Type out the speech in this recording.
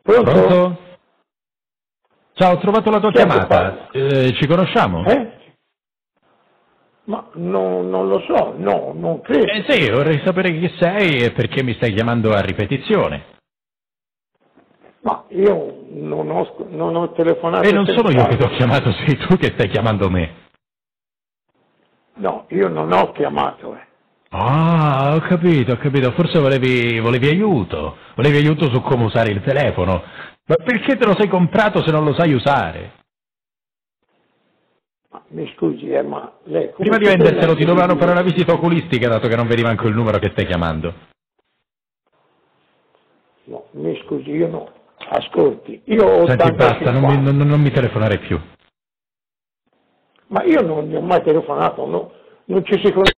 Pronto? Pronto? Ciao, ho trovato la tua Chi è che chiamata. parla? Ci conosciamo? Ma non lo so, no, non credo. Sì, vorrei sapere chi sei e perché mi stai chiamando a ripetizione. Ma io non ho telefonato E non per sono io che ti ho caso. chiamato, sei tu che stai chiamando me. No, io non ho chiamato. Ah, ho capito, forse volevi aiuto. Volevi aiuto su come usare il telefono. Ma perché te lo sei comprato se non lo sai usare? Ma mi scusi, ma lei come Prima di si venderselo ti permette di dovevano fare una dire... visita oculistica dato che non vedi manco il numero che stai chiamando. No, mi scusi, io no. Ascolti, io ho Senti, basta, 85 anni. non mi telefonare più. Ma io non gli ho mai telefonato, no, non ci si conosce.